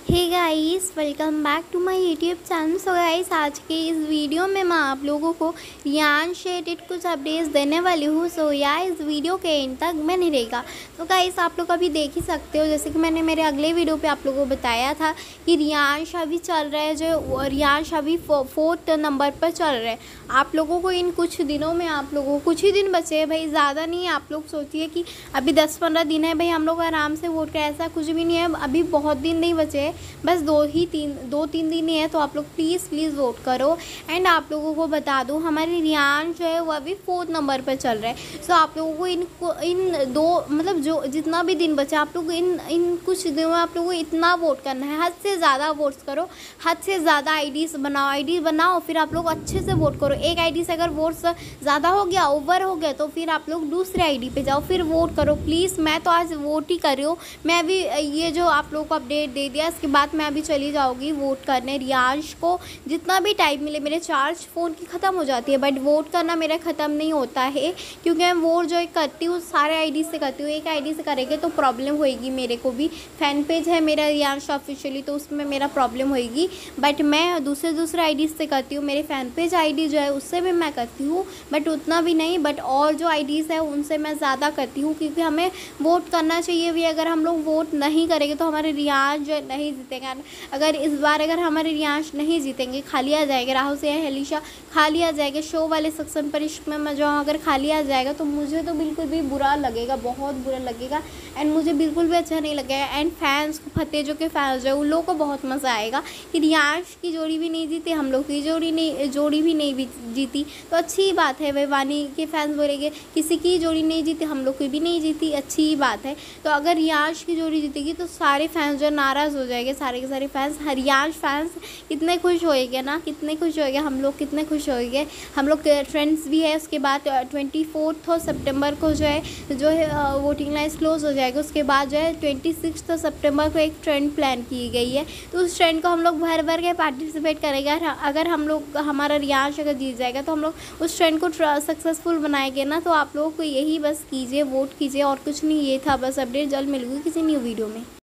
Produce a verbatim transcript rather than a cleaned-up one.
Hey guys, welcome back to my YouTube channel. So guys, आज के इस video में मैं आप लोगों को रियांश से रिलेटेड कुछ अपडेट्स देने वाली हूँ। सो या इस वीडियो के एंड तक बने रहेगा। तो गाइस, आप लोग अभी देख ही सकते हो, जैसे कि मैंने मेरे अगले वीडियो पे आप लोगों को बताया था कि रियांश अभी चल रहा है, जो रियांश अभी फोर्थ नंबर पर चल रहा है। आप लोगों को इन कुछ दिनों में, आप लोगों को कुछ ही दिन बचे हैं भाई, ज़्यादा नहीं है। आप लोग सोचिए कि अभी दस पंद्रह दिन है भाई, हम लोग आराम से वोट करें, ऐसा कुछ भी नहीं है। अभी बहुत दिन नहीं बचे हैं, बस दो ही तीन दो तीन दिन ही है। तो आप लोग प्लीज़ प्लीज़ वोट करो। एंड आप लोगों को बता दूं, हमारी रियांश जो है वो अभी फोर्थ नंबर पर चल रहा है। सो आप लोगों को इन इन दो मतलब जो जितना भी दिन बचा, आप लोग इन इन कुछ दिनों में आप लोगों को इतना वोट करना है, हद से ज़्यादा वोट्स करो, हद से ज़्यादा आईडीज बनाओ आईडी बनाओ फिर आप लोग अच्छे से वोट करो। एक आईडी से अगर वोट्स ज़्यादा हो गया, ओवर हो गया, तो फिर आप लोग दूसरे आईडी पे जाओ, फिर वोट करो प्लीज़। मैं तो आज वोट ही कर रही हूँ। मैं अभी ये जो आप लोगों को अपडेट दे दिया, इसके बाद मैं अभी चली जाऊँगी वोट करने। रियांश को जितना भी टाइम मिले, मेरे चार्ज फ़ोन की ख़त्म हो जाती है, बट वोट करना मेरा ख़त्म नहीं होता है, क्योंकि मैं वोट जो करती हूँ सारे आईडी से करती हूँ। एक आईडी से करेंगे तो प्रॉब्लम होएगी। मेरे को भी फैन पेज है मेरा रियांश ऑफिशियली, तो उसमें मेरा प्रॉब्लम होएगी, बट मैं दूसरे दूसरे आईडी से करती हूँ। मेरे फैन पेज आईडी जो है उससे भी मैं करती हूँ, बट उतना भी नहीं। बट और जो आईडीज़ है उनसे मैं ज़्यादा करती हूँ, क्योंकि हमें वोट करना चाहिए भी। अगर हम लोग वोट नहीं करेंगे तो हमारे रियांश जो नहीं जीतेगा। अगर इस बार अगर हमारे रियांश नहीं जीतेंगे, खाली आ जाएगा, राहुल से हलीशा खाली आ जाएगा, शो वाले सेक्शन पर इसमें मैं जो अगर खाली आ जाएगा, तो मुझे तो बिल्कुल भी बुरा लगेगा, बहुत बुरा लगेगा। एंड मुझे बिल्कुल भी अच्छा नहीं लगेगा। एंड फैंस को, फतेह जो के फैंस जो है उन लोगों को बहुत मज़ा आएगा कि रियांश की जोड़ी भी नहीं जीती, हम लोग की जोड़ी नहीं जोड़ी भी नहीं भी जीती, तो अच्छी बात है। वह वानी के फैंस बोलेंगे किसी की जोड़ी नहीं जीती, हम लोग की भी नहीं जीती, अच्छी बात है। तो अगर रियांश की जोड़ी जीतेगी तो सारे फैंस जो नाराज़ हो जाएंगे, सारे के सारे फैंस, रियांश फैंस कितने खुश होएंगे ना, कितने खुश होएंगे, हम लोग कितने खुश होएंगे। हम लोग फ्रेंड्स भी है। उसके बाद ट्वेंटी फोर्थ सितंबर को जो है जो है वोटिंग लाइन क्लोज हो जाएगा। उसके बाद जो है ट्वेंटी सिक्स सितंबर को एक ट्रेंड प्लान की गई है, तो उस ट्रेंड को हम लोग भर भर के पार्टिसिपेट करेंगे। अगर हम लोग हमारा रियांश अगर जीत जाएगा तो हम लोग उस ट्रेंड को सक्सेसफुल बनाएंगे ना। तो आप लोगों को यही बस कीजिए, वोट कीजिए, और कुछ नहीं। ये था बस अपडेट। जल्द मिलूंगी किसी न्यू वीडियो में।